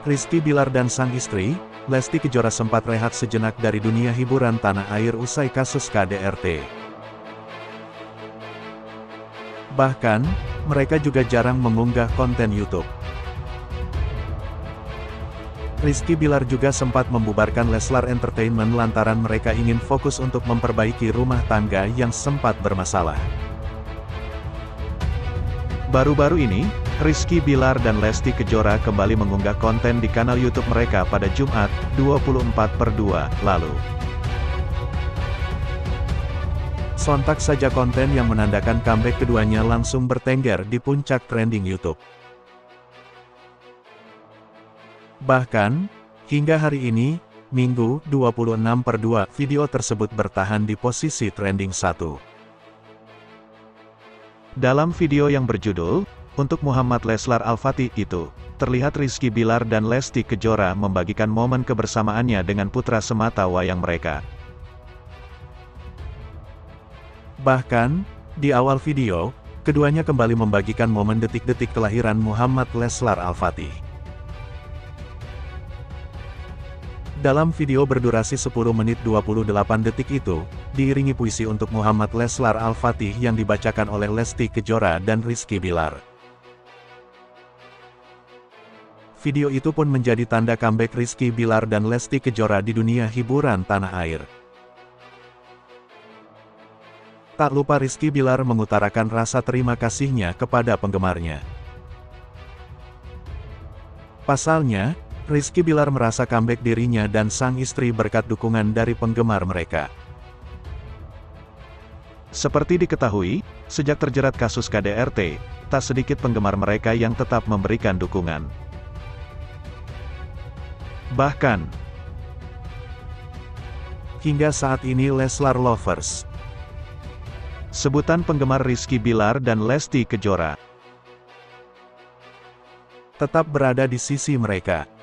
Rizky Bilar dan sang istri, Lesti Kejora sempat rehat sejenak dari dunia hiburan tanah air usai kasus KDRT. Bahkan, mereka juga jarang mengunggah konten YouTube. Rizky Bilar juga sempat membubarkan Leslar Entertainment lantaran mereka ingin fokus untuk memperbaiki rumah tangga yang sempat bermasalah. Baru-baru ini, Rizky Bilar dan Lesti Kejora kembali mengunggah konten di kanal YouTube mereka pada Jumat, 24/2, lalu. Sontak saja konten yang menandakan comeback keduanya langsung bertengger di puncak trending YouTube. Bahkan, hingga hari ini, Minggu, 26/2, video tersebut bertahan di posisi trending 1. Dalam video yang berjudul, "Untuk Muhammad Leslar Al-Fatih" itu, terlihat Rizky Bilar dan Lesti Kejora membagikan momen kebersamaannya dengan putra semata wayang mereka. Bahkan, di awal video, keduanya kembali membagikan momen detik-detik kelahiran Muhammad Leslar Al-Fatih. Dalam video berdurasi 10 menit 28 detik itu, diiringi puisi untuk Muhammad Leslar Al-Fatih yang dibacakan oleh Lesti Kejora dan Rizky Bilar. Video itu pun menjadi tanda comeback Rizky Bilar dan Lesti Kejora di dunia hiburan tanah air. Tak lupa Rizky Bilar mengutarakan rasa terima kasihnya kepada penggemarnya. Pasalnya, Rizky Bilar merasa comeback dirinya dan sang istri berkat dukungan dari penggemar mereka. Seperti diketahui, sejak terjerat kasus KDRT, tak sedikit penggemar mereka yang tetap memberikan dukungan. Bahkan, hingga saat ini Leslar Lovers, sebutan penggemar Rizky Bilar dan Lesti Kejora, tetap berada di sisi mereka.